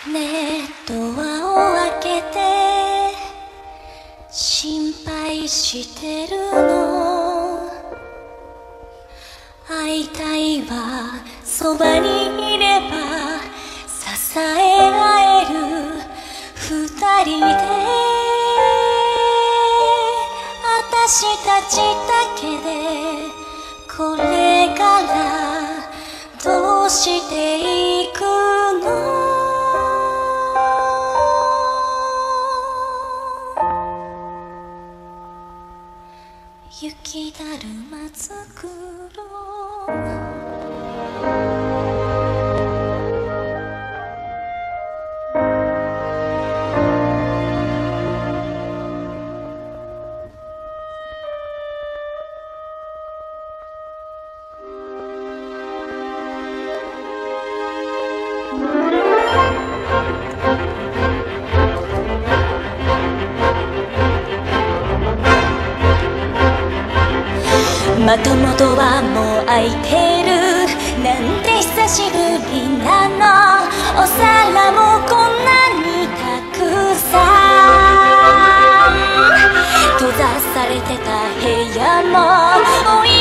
ねえドアを開けて心配してるの。会いたいわ、そばにいれば支え合える二人で。私たちだけでこれからどうしていくの。雪だるま作ろう。まともとはもう空いてるなんて久しぶりなの。お皿もこんなにたくさん閉ざされてた部屋も